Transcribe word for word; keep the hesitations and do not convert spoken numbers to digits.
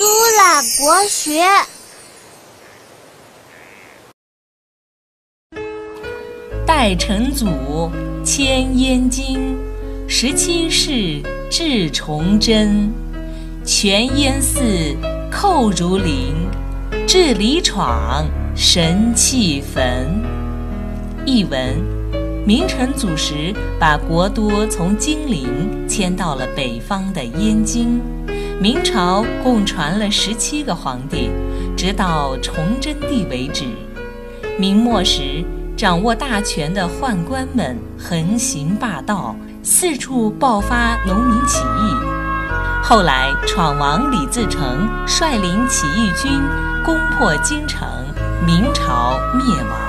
都览国学。 代成祖迁燕京，十七世至崇祯。全燕寺寇如林，至里闯神气焚。译文：明成祖时把国都从金陵迁到了北方的燕京。明朝共传了十七个皇帝，直到崇祯帝为止。明末时，掌握大权的宦官们横行霸道，四处爆发农民起义。后来，闯王李自成率领起义军攻破京城，明朝灭亡。